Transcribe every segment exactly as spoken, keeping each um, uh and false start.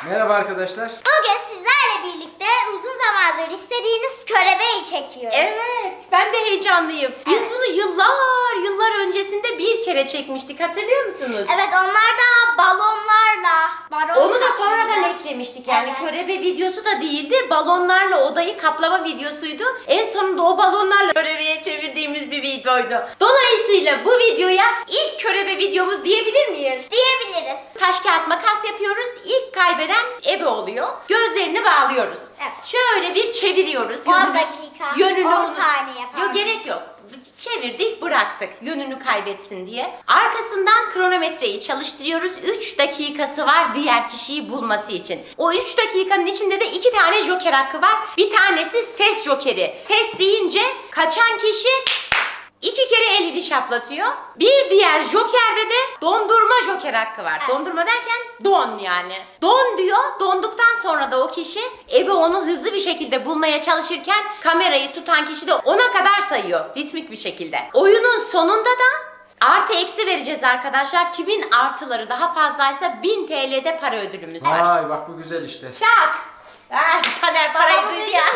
Merhaba arkadaşlar. Bugün sizlerle birlikte uzun zamandır istediğiniz körebeyi çekiyoruz. Evet, ben de heyecanlıyım. Biz evet. bunu yıllar yıllar öncesinde bir kere çekmiştik, hatırlıyor musunuz? Evet, onlar da balonlarla. Balon Onu da sonradan eklemiştik yani. Evet. Körebe videosu da değildi, balonlarla odayı kaplama videosuydu. En sonunda o balonlarla körebeye çevirdiğimiz bir videoydu. Dolayısıyla bu videoya ilk körebe videomuz diyebilir miyiz? Diyebiliriz. Taş kağıt makas yapıyoruz. İlk kaybeden ebe oluyor. Gözlerini bağlıyoruz. Evet. Şöyle bir çeviriyoruz. on dakika, yönünü on saniye falan. Yok, gerek yok. Çevirdik, bıraktık. Yönünü kaybetsin diye. Arkasından kronometreyi çalıştırıyoruz. üç dakikası var diğer kişiyi bulması için. O üç dakikanın içinde de iki tane joker hakkı var. Bir tanesi ses jokeri. Ses deyince kaçan kişi İki kere elini şaplatıyor. Bir diğer jokerde de dondurma joker hakkı var. Evet. Dondurma derken don yani. Don diyor. Donduktan sonra da o kişi ebe onu hızlı bir şekilde bulmaya çalışırken kamerayı tutan kişi de ona kadar sayıyor. Ritmik bir şekilde. Oyunun sonunda da artı eksi vereceğiz arkadaşlar. Kimin artıları daha fazlaysa bin T L'de para ödülümüz var. Vay bak, bu güzel işte. Çak. Ah, Taner parayı duydu ya.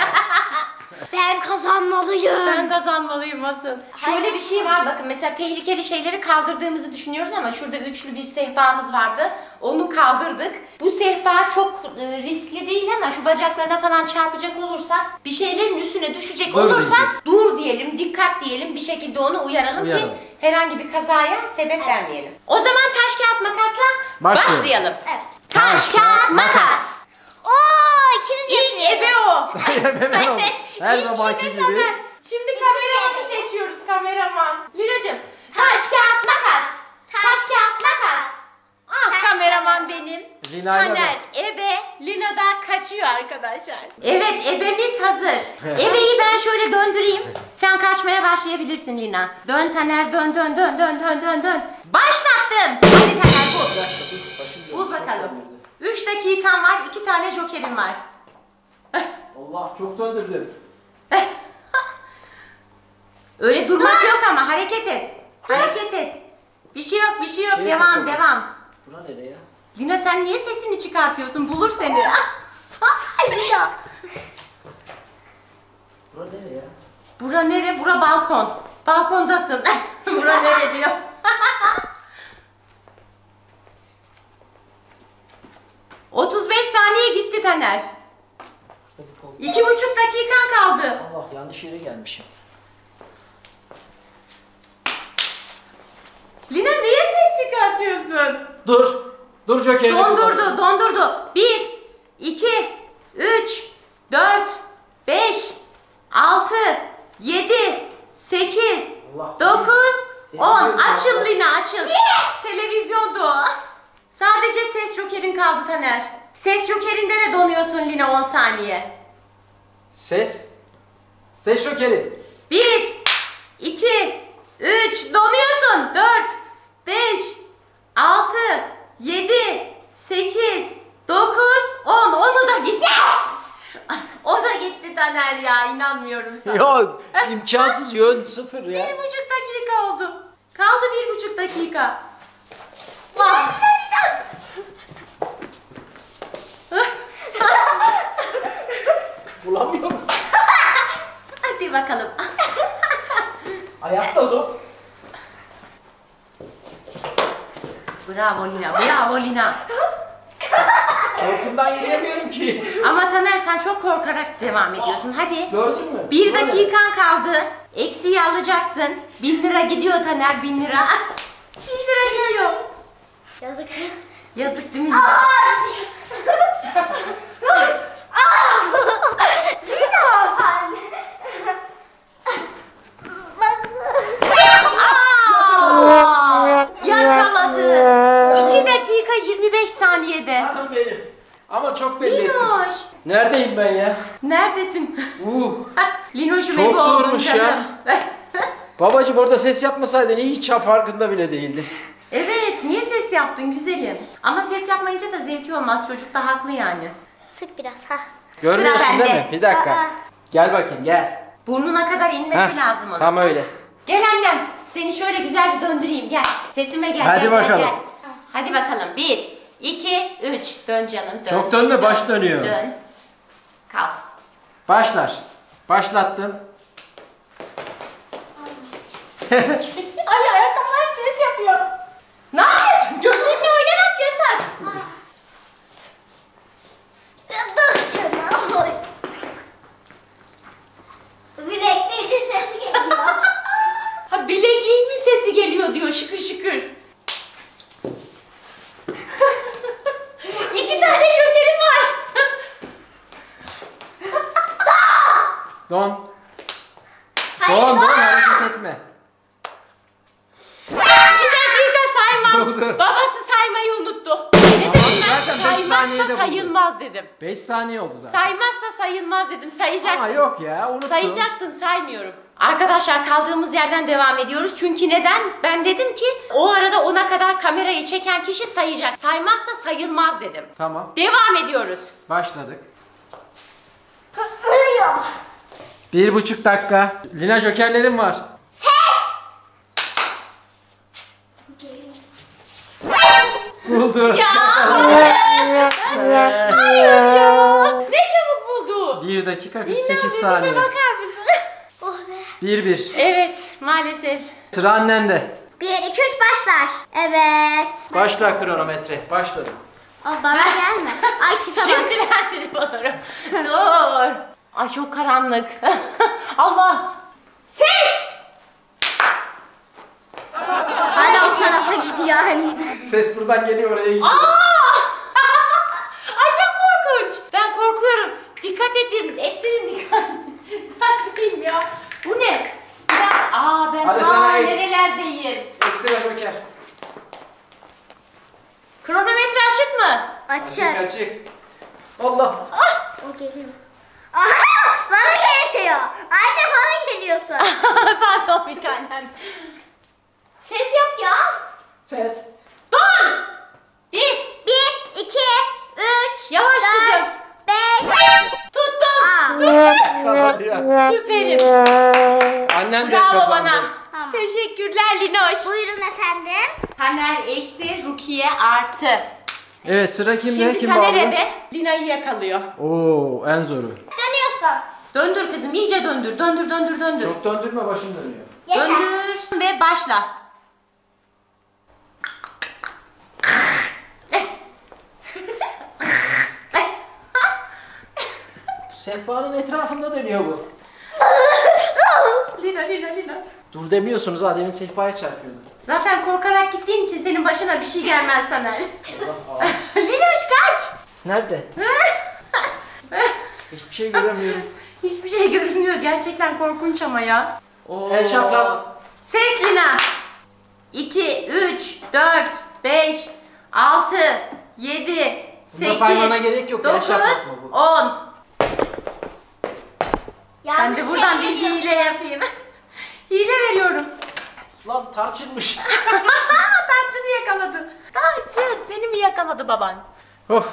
Ben kazanmalıyım. Ben kazanmalıyım asıl. Şöyle bir şey var, bakın mesela tehlikeli şeyleri kaldırdığımızı düşünüyoruz ama şurada üçlü bir sehpamız vardı. Onu kaldırdık. Bu sehpa çok riskli değil ama şu bacaklarına falan çarpacak olursak, bir şeylerin üstüne düşecek dur olursak diyeceğiz. Dur diyelim, dikkat diyelim, bir şekilde onu uyaralım, uyaralım. ki herhangi bir kazaya sebep evet. vermeyelim. O zaman taş kağıt makasla başlayalım. başlayalım. Evet. Taş kağıt makas. Oo, ikimiz İlk ebe o. Evet. Her zamanki gibi. Taner. Şimdi kameramanı seçiyoruz, kameraman. Lina'cığım, taş kağıt makas. Taş kağıt makas. Ah, taş kameraman benim. Taner ebe, Lina da kaçıyor arkadaşlar. Evet, ebemiz hazır. Ebeyi ben şöyle döndüreyim. Sen kaçmaya başlayabilirsin Lina. Dön Taner, dön dön dön dön dön dön dön. Başlattım. Hadi Taner, bul. Bul bakalım. Üç dakikan var, iki tane jokerim var. Allah, çok döndürdüm. Öyle durmak yok ama hareket et. Hareket et. Bir şey yok, bir şey yok. Şey devam, yapalım. devam. Bura nereye? Lina, sen niye sesini çıkartıyorsun? Bulur seni. Ay Lina. Bura nereye? Bura nere? Bura balkon. Balkondasın. Bura nere diyor. otuz beş saniye gitti Taner. İki buçuk dakikan kaldı. Allah, yanlış yere gelmişim. Lina, niye ses çıkartıyorsun? Dur. Dur jokerini. Dondurdu, dondurdu. Bir, iki, üç, dört, beş, altı, yedi, sekiz, dokuz, on. Açıl Lina, açıl. Yes! Televizyondu o. Sadece ses jokerin kaldı Taner. Ses jokerinde de donuyorsun Lina, on saniye. Ses. Ses jokeri. Bir, iki, üç, donuyorsun. Dört, beş, altı, yedi, sekiz, dokuz, on. Onu da gitti. Yes! O da gitti Taner ya, inanmıyorum sana. Yok, imkansız, yön sıfır ya. Bir buçuk dakika oldu. Kaldı bir buçuk dakika. Bulamıyorum. Hadi bakalım. Ayakta zor. Bravo Lina, bravo Lina. Korkumdan yürüyemiyorum ki. Ama Taner, sen çok korkarak devam ediyorsun. Hadi. Gördün mü? Bir dakikan kaldı. Eksiği alacaksın. Bin lira gidiyor Taner, bin lira. Bin lira gidiyor. Yazık. Yazık değil mi Lina? Yakaladı. iki dakika yirmi beş saniyede. Hanım benim. Ama çok belli ettin. Linoş. Neredeyim ben ya? Neredesin? Uh. Linoş'um Çok ebe oldun zormuş canım. ya. Babacım orada ses yapmasaydın hiç farkında bile değildi. Evet, niye ses yaptın güzelim? Ama ses yapmayınca da zevki olmaz, çocuk da haklı yani. Sık biraz ha. Görmüyorsun Sıra değil bende. mi? Bir dakika. Aa. Gel bakayım, gel. Burnuna kadar inmesi Heh, lazım onun. tam öyle. Gel annem, seni şöyle güzel bir döndüreyim, gel. Sesime gel, Hadi gel, bakalım. gel, gel. Hadi bakalım, bir, iki, üç. Dön canım dön. Çok dönme, baş dönüyor. Dön. Kal. Başlar. Başlattım. Ay ayakkabılar ses yapıyor. Ne yapıyorsun? Gözlerimle oynamak yasak. Dur şunu. Oy. Bilekliğinin sesi geliyor. Ha bilekliğimin sesi geliyor diyor şıkır şıkır. İki tane jokerim var. Don. Hayır, Don, don, dur. hareket etme. Bir dakika saymam. Oldu. Babası saymayı unuttu. Ne dedim ben? zaten beş saniyede Saymazsa buldu. sayılmaz dedim. beş saniye oldu zaten. Saymazsa sayılmaz dedim. Sayacaktın. Ama yok ya, unuttum. Sayacaktın, saymıyorum. Arkadaşlar kaldığımız yerden devam ediyoruz. Çünkü neden? Ben dedim ki o arada ona kadar kamerayı çeken kişi sayacak. Saymazsa sayılmaz dedim. Tamam. Devam ediyoruz. Başladık. Uyuyor. Bir buçuk dakika. Lina jokerlerim var. Ses. Buldu. Ya! Hayır ya! Ne çabuk buldu. bir dakika kırk Lina sekiz bize saniye. bakar mısın? Oh be. bir bir. Evet, maalesef. Sıra annende. Bir, iki, üç başlar. Evet. Başla kronometre. Başladı. O bana gelme. Ay tipe bak. Şimdi ben sizi bulurum. Dur. Ay çok karanlık. Allah. Ses! Hala o tarafa gidiyor hani. Ses buradan geliyor, oraya gidiyor. Aa! Ay çok korkunç. Ben korkuyorum. Dikkat edin. Ettirin dikkat. Neredeyim ya? Bu ne? Bir dakika. Aa ben Hadi ta sana el. nerelerdeyim? Ekstra joker. Kronometre açık mı? Açık. Açık. Allah. O geliyor. Aha! Bana geliyor. Anne bana geliyorsun. Pardon bir tanem. Ses yap ya. Ses. Don. Bir. Bir, iki, üç, Yavaş dört, kızım. beş. Tuttum. Aa. Kazandı ya. Süperim. Annen de Bravo kazandı. bana. Tamam. Teşekkürler Linoş. Buyurun efendim. Taner eksi Rukiye artı. Evet, sıra kimde? Şimdi Kim Taner'e bağlı? de Lina'yı yakalıyor. Oo, en zoru. Dönüyorsun. Döndür kızım iyice döndür. Döndür döndür döndür. Çok döndürme, başım dönüyor. Yeter. Döndür ve başla. Sehpanın etrafında dönüyor bu. Lina Lina Lina. Dur demiyorsunuz ha, demin sehpaya çarpıyordu. Zaten korkarak gittiğin için senin başına bir şey gelmez Taner. Allah Allah. Linoş kaç. Nerede? Hiçbir şey göremiyorum. Hiçbir şey görünmüyor. Gerçekten korkunç ama ya. Oo. El şaplat. Ses Lina. iki, üç, dört, beş, altı, yedi, sekiz, saymana gerek yok, el dokuz, şaplatma bu. on. Ben Yanlış de buradan bir şey hile veriyorsun. yapayım. Hile veriyorum. Lan tarçınmış. Tarçını yakaladı. Tarçın seni mi yakaladı baban? Of.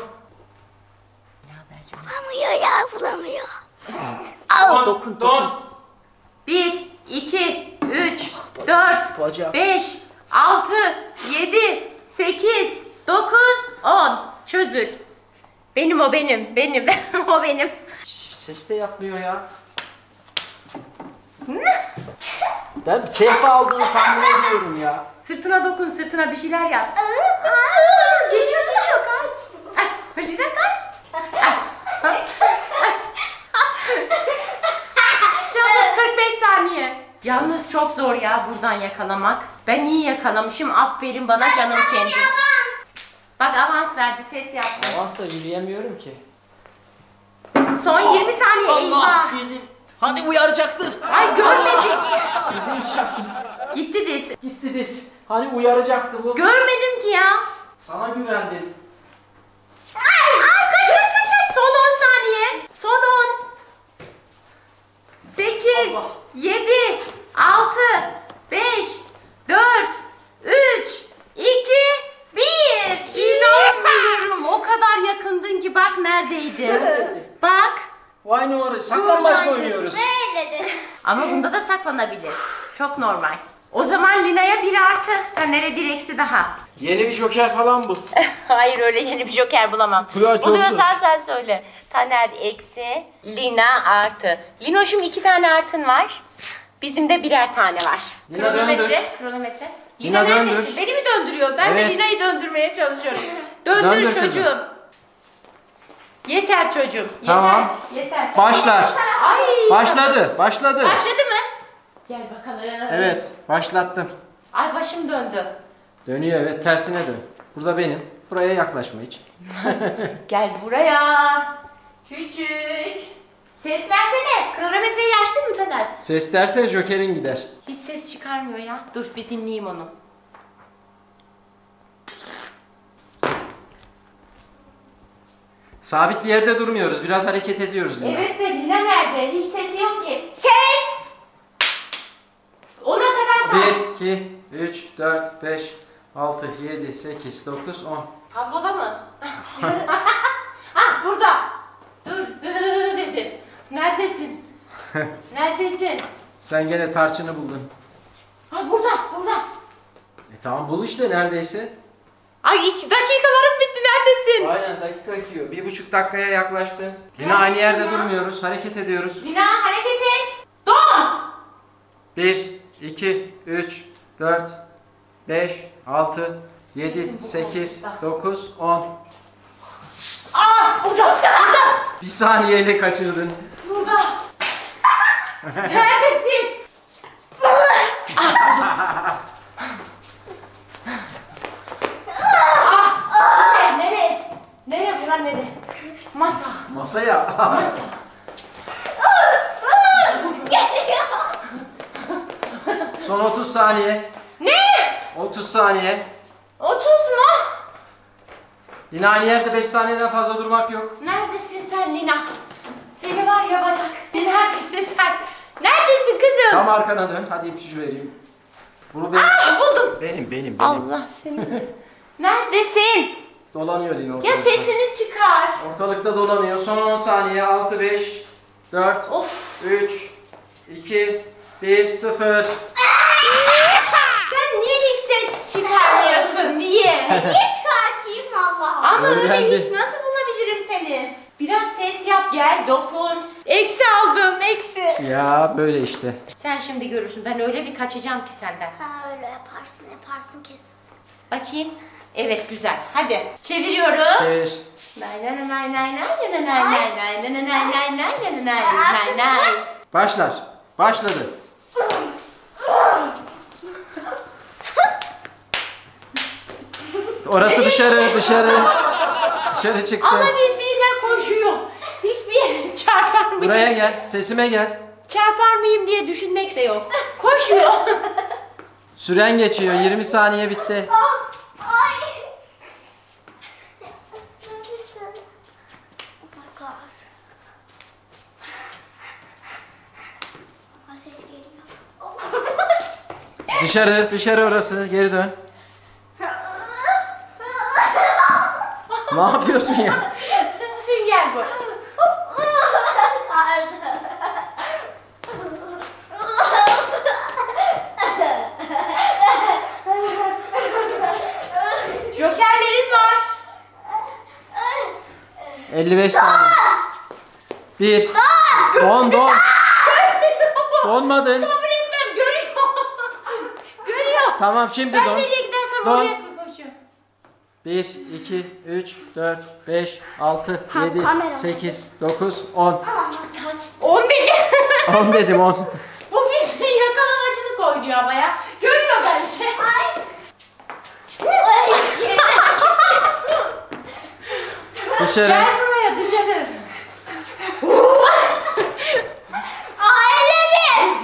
Bulamıyor ya bulamıyor. Al Don, dokun dokun. don. bir, iki, üç, dört, bacağım. beş, altı, yedi, sekiz, dokuz, on. Çözül. Benim o benim. Benim. O benim. Ses de yapmıyor ya. Ben sehpa olduğunu tahmin ediyorum ya. Sırtına dokun, sırtına bir şeyler yap. Aa, geliyor geliyor kaç. Ah, Halide kaç. Çabuk kırk beş saniye. Yalnız çok zor ya buradan yakalamak. Ben iyi yakalamışım. Aferin bana canım kendim. Bak avans verdi ses yaptı. Avansla yürüyemiyorum ki. Son yirmi saniye. Eyvah. bizim. Hani uyaracaktı. Ay görmedim. Bizim şarkı. Gitti diz. Gitti diz. Hani uyaracaktı bu. Görmedim ki ya. Sana güvendim. Ay, ay kaç kaç kaç kaç. Son on saniye. Son on. sekiz, Allah. yedi, altı, beş, dört, üç, iki, bir. İnanmıyorum. O kadar yakındın ki bak neredeydin. Bak. Vay numara. Saklambaç mı Buradaydı. oynuyoruz? Böyle dedi. Ama bunda da saklanabilir. Çok normal. O zaman Lina'ya bir artı. Taner'e bir eksi daha. Yeni bir joker falan bul. Hayır, öyle yeni bir joker bulamam. Ya, çok Buluyorsan zor. sen söyle. Taner eksi, Lina artı. Linoş'um iki tane artın var. Bizim de birer tane var. Lina kronometre, döndür. kronometre. Lina Lina döndür. neredesin? Beni mi döndürüyor? Ben Evet. de Lina'yı döndürmeye çalışıyorum. Döndür, Döndür kızım. çocuğum. Yeter çocuğum. Yeter. Tamam. Yeter. Başlar. Ay. Başladı. Başladı. Başladı mı? Gel bakalım. Evet. Başlattım. Ay, başım döndü. Dönüyor, evet. Tersine dön. Burada benim. Buraya yaklaşma hiç. Gel buraya. Küçük. Ses versene. Kronometreyi açtın mı Taner? Ses derse jokerin gider. Hiç ses çıkarmıyor ya. Dur bir dinleyeyim onu. Sabit bir yerde durmuyoruz. Biraz hareket ediyoruz. Lina. Evet de Lina nerede? Hiç sesi yok ki. Ses! Ona kadar say. bir, iki, üç, dört, beş, altı, yedi, sekiz, dokuz, on. Tabloda mı? Ah, burada. Dur dedi. Neredesin? Neredesin? Sen gene tarçını buldun. Ha, burada, burada. E tamam, bul işte neredeyse. Ay, iki dakikalarım bitti. Neredesin? Aynen, dakika gidiyor. Bir buçuk dakikaya yaklaştın. Yine aynı yerde ya? durmuyoruz. Hareket ediyoruz. Lina, hareket et. Don. bir, iki, üç, dört, beş, altı, yedi, Kesin bu sekiz, koltukta. dokuz, on. Aa, burada, burada, Bir saniyeyle kaçırdın. burada. Neredesin? Ah, nereye, nereye? Nereye bura, nereye? Masa, Masaya. masa. Son otuz saniye. Ne? otuz saniye. otuz mu? Yine aynı yerde beş saniyeden fazla durmak yok. Neredesin sen Lina? Seni var ya bacak. Neredesin sen? Neredesin kızım? Tam arkana dön. Hadi ipucu vereyim. Bunu benim. Ah, buldum. Benim, benim, benim. Allah seni. Neredesin? Dolanıyor yine Ya ortalıkta. sesini çıkar. Ortalıkta dolanıyor. Son on saniye. altı, beş, dört, Of. üç, iki, bir, sıfır. Sen niye hiç ses çıkarmıyorsun? Niye? Niye çıkartayım Allah? Ama öyle Öğrendi. hiç nasıl bulabilirim seni? Biraz ses yap, gel dokun. Eksi aldım, eksi. Ya böyle işte. Sen şimdi görürsün. Ben öyle bir kaçacağım ki senden. Ha, öyle yaparsın yaparsın kesin. Bakayım. Evet, güzel. Hadi çeviriyorum. Çevir. Nay nay nay nay nay nay nay nay nay nay nay nay nay nay nay nay nay. Başlar. Başladı. Orası dışarı, dışarı. Dışarı çıktı. Alabildiğine koşuyor. Hiçbir yere çarpar mıyım? Buraya gel. Sesime gel. Çarpar mıyım diye düşünmek de yok. Koşuyor. Süren geçiyor. yirmi saniye bitti. Ay. Neredesin? Oh my god. Aa, ses geliyor. Oh. Dışarı, dışarı orası. Geri dön. Ne yapıyorsun ya? Sünger bu. Jokerlerin var. elli beş saniye. bir. Don, don. Donmadın. Kabul etmem. Görüyor. Görüyor. Tamam, şimdi Ben don. nereye gidersem Don. oraya koşuyor. bir, iki, üç, dört, beş, altı, Ha, yedi, kamera. sekiz, dokuz, on. On dedi. on dedim, on. Bu bir yakalamacılık oynuyor ama ya. Görüyor bence. Dışarı. Gel buraya, dışarı. Ailede.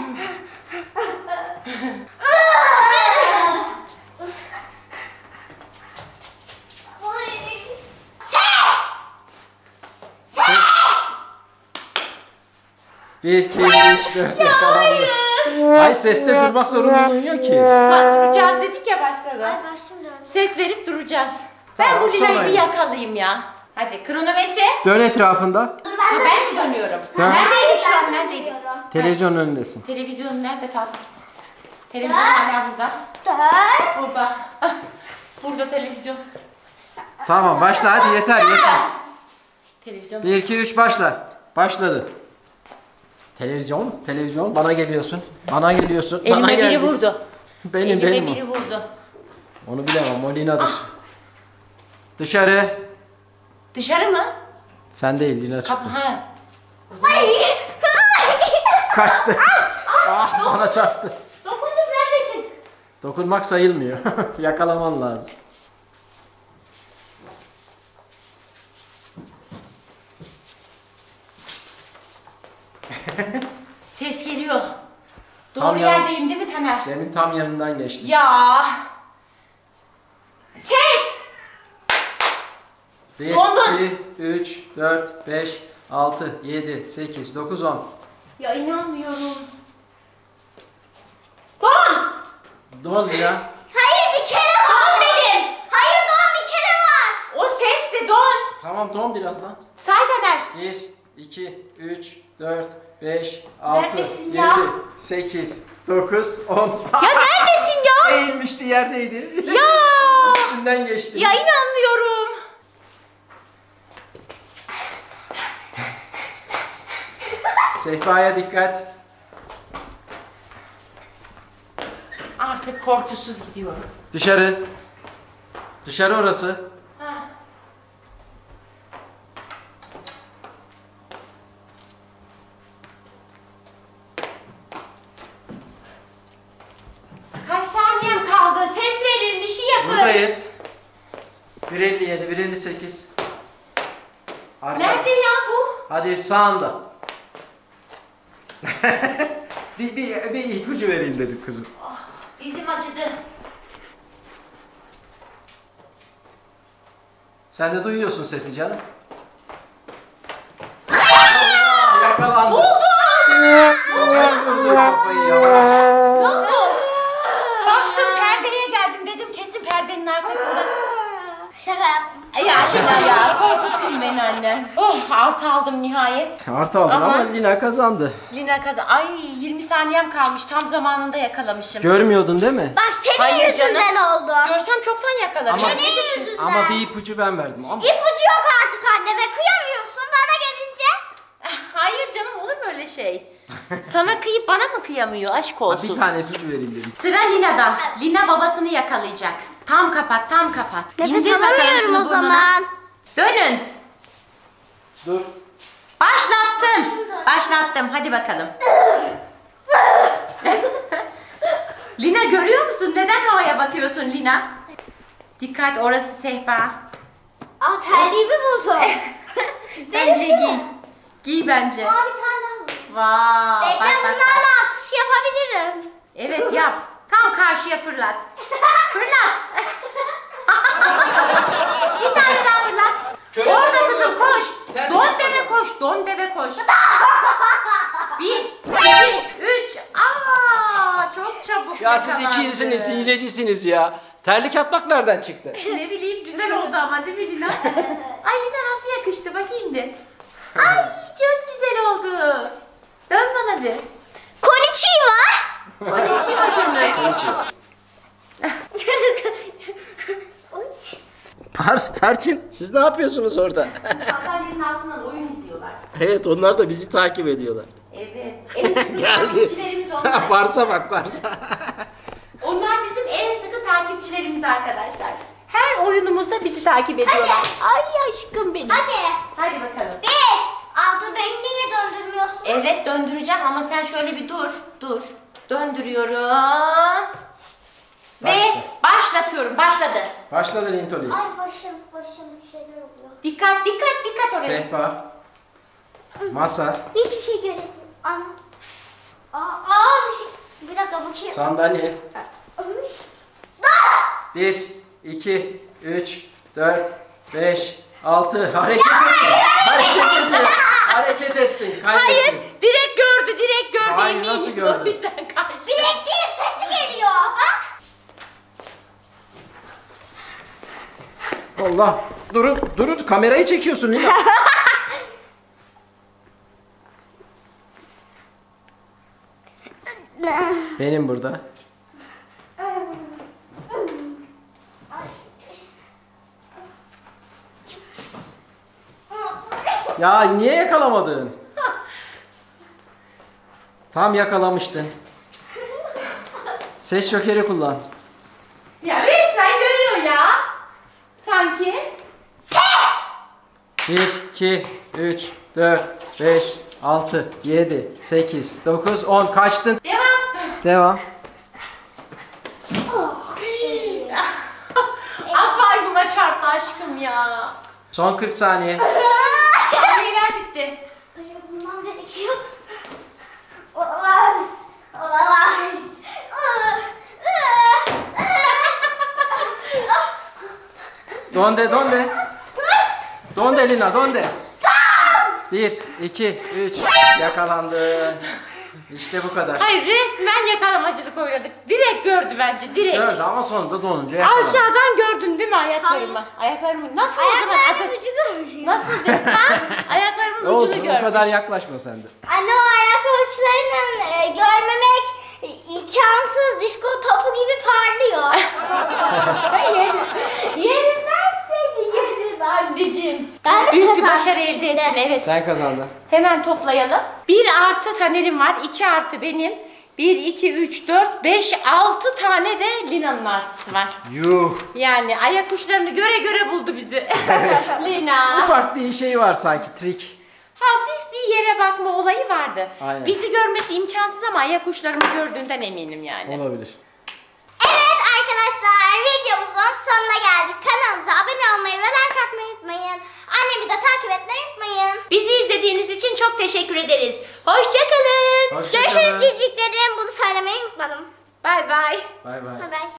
bir, iki, üç, dört, yakalandı. Ay, seste durmak zorunluluğun yok ki. Bak, duracağız dedik ya başladı. Ay başım döndü. Ses verip duracağız. Ben Tamam, bu Lina'yı sonra bir yap. yakalayayım ya. Hadi kronometre. Dön etrafında. Ha, ben mi dönüyorum? Dön. Neredeydik şu an, neredeydik? Televizyonun önündesin. Televizyon nerede kaldı? Televizyon hala burada. Dört. Burada. Ah, burada televizyon. Tamam başla hadi yeter yeter. Televizyon. bir iki üç başla. Başladı. Televizyon, televizyon bana geliyorsun. Bana geliyorsun. bana Elime biri geldi. vurdu. Benim Elime benim. biri o. vurdu. Onu bilemem. O Lina'dır. Dışarı. Dışarı mı? Sen değil Lina çıktı. Kapı ha. Kaçtı. ah bana çarptı. Dokundum, neredesin? Dokunmak sayılmıyor. Yakalaman lazım. Ses geliyor. Doğru Tam yan- yerdeyim değil mi Taner? Senin tam yanından geçti. Ya. Ses. bir, Dondun. iki, üç, dört, beş, altı, yedi, sekiz, dokuz, on. Ya inanmıyorum. Don. Don Lina. Hayır bir kere var. Don dedim. Hayır doğan bir kere var. O ses de don. Tamam don biraz lan. Say Taner. bir, iki, üç, dört, beş, altı, Neredesin ya? yedi, sekiz, dokuz, on. Ya neredesin ya? Eğilmişti yerdeydi. Ya. Üstünden geçti. Ya inanmıyorum. Sehpaya dikkat. Artık korkusuz gidiyorum. Dışarı. Dışarı orası. Ha. Kaç saniyem kaldı? Ses verin, bir şey yapın. Buradayız. bir elli yedi, bir elli sekiz. Arka. Nerede ya bu? Hadi sağında. bir, bir, bir ipucu vereyim dedim kızım. Dizim acıdı. Sen de duyuyorsun sesi canım. Allah, yakalandı. Buldum. Kafayı yavaş. Ne oldu? Baktım perdeye geldim, dedim kesin perdenin arkasında. Şaka yaptım. Ya Lina ya, korkuttun beni annem. Oh, altı aldım nihayet. Artı aldın Ama- ama Lina kazandı. Lina kazan. Ay yirmi saniyem kalmış, tam zamanında yakalamışım. Görmüyordun değil mi? Bak senin Hayır yüzünden oldu. Görsem çoktan yakalamışım. Ama- Senin yüzünden. Ama bir ipucu ben verdim. Ama İpucu yok artık anneme. Kıyamıyorsun bana gelince. Hayır canım, olur mu öyle şey? Sana kıyıp bana mı kıyamıyor? Aşk Ha, olsun. bir tane ipucu vereyim dedim. Sıra Lina'dan. Lina babasını yakalayacak. Tam kapat, tam kapat. Nefes İndir bakalım alamıyorum şunu o burnuna. zaman. Dönün. Dur. Başlattım. Başlattım. Hadi bakalım. Lina görüyor musun? Neden havaya batıyorsun Lina? Dikkat, orası sehpa. Aa terliğimi buldum. Bence giy. Giy bence. Aa bir tane daha buldum. Vay. Bekle Bak bak bak. bunlarla atış yapabilirim. Evet yap. Tam karşıya fırlat. Fırlat. Bir tane daha fırlat. Köle Orada sen kızım koş. Terlik Don yap deve koş. Don deve koş. Bir, iki, üç. Aa, çok çabuk. Ya siz yakalandı. ikinizsiniz, hilecisiniz ya. Terlik atmak nereden çıktı? Ne bileyim, güzel oldu ama değil mi Lina? Ay Lina nasıl yakıştı, bakayım bir. Ay çok güzel oldu. Dön bana bir. Konnichiwa. Konnichiwa canım. Oy. Pars, Tarçın, siz ne yapıyorsunuz orada? Sandalyenin altından oyun izliyorlar. Evet, onlar da bizi takip ediyorlar. Evet. En sıkı Geldi. takipçilerimiz onlar. Pars'a bak, Pars'a. Onlar bizim en sıkı takipçilerimiz arkadaşlar. Her oyunumuzda bizi takip ediyorlar. Ay aşkım benim. Hadi. Hadi bakalım. Bir. Aa dur beni niye döndürmüyorsun? Evet döndüreceğim ama sen şöyle bir dur. Dur. Döndürüyorum. Ve başlatıyorum. Başladı. Başladı Lintoli. Ay başım başım bir şeyler oluyor. Dikkat dikkat dikkat oraya. Sehpa. Masa. Hiçbir şey göremiyorum. Ana. Aa, aa bir şey. Bir dakika bu kim? Sandalye. Ay. bir, iki, üç, dört, beş, altı. Hareket ettin. Hareket ettin. Hareket ettin. Kaybettin. Hayır. Direkt gördü. Direkt gördü. Hayır, eminim. nasıl gördü? O yüzden karşı. Bilek değil sesi geliyor. Bak. Allah. Durun, durun. Kamerayı çekiyorsun Lina. Benim burada. Ya niye yakalamadın? Tam yakalamıştın. Ses jokeri kullan. Ya resmen görüyor ya. Sanki. bir, iki, üç, dört, beş, altı, yedi, sekiz, dokuz, on. Kaçtın. Devam. Devam. Akvaryuma çarptı aşkım ya. Son kırk saniye. Saniyeler bitti. Bulmam gerekiyor. Olamaz. Olamaz. Donde, donde? Donde Lina, donde? Bir, iki, üç. Yakalandın. İşte bu kadar. Hayır resmen yakalamacılık oynadık. Direkt gördü bence direkt. Evet ama sonunda donunca yakalandın. Aşağıdan gördün değil mi ayaklarımı? Ayaklarımı nasıl o zaman Ayaklarımın adı? ucu görünüyor. Nasıl değil? Ha? Ayaklarımın ucunu Olsun, görmüş. o kadar yaklaşma sen de. Anne o ayak avuçlarının e, görmemek e, imkansız, disko topu gibi parlıyor. Yerim, yerim ben seni yerim anneciğim. Ben de Büyük bir kazandım başarı elde şimdi. ettin evet. Sen kazandın. Hemen toplayalım. Bir artı Taner'im var, iki artı benim. Bir, iki, üç, dört, beş, altı tane de Lina'nın artısı var. Yuh. Yani ayak uçlarını göre göre buldu bizi. Lina. Ufak bir şey var sanki, trik. Hafif bir yere bakma olayı vardı. Aynen. Bizi görmesi imkansız ama ayak uçlarımı gördüğünden eminim yani. Olabilir. Evet arkadaşlar, videomuzun sonuna geldik. Kanalımıza abone olmayı ve like atmayı unutmayın. Annemi de takip etmeyi unutmayın. Bizi izlediğiniz için çok teşekkür ederiz. Hoşçakalın. Hoşça Görüşürüz kalın. ciciklerim. Bunu söylemeyi unutmadım. Bay bay. Bay bay. Bye bye.